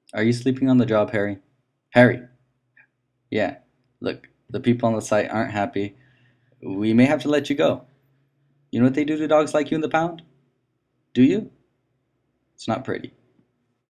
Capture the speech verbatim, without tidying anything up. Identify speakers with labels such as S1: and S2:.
S1: Are you sleeping on the job, Harry? Harry! Yeah. Look, the people on the site aren't happy. We may have to let you go. You know what they do to dogs like you in the pound? Do you? It's not pretty.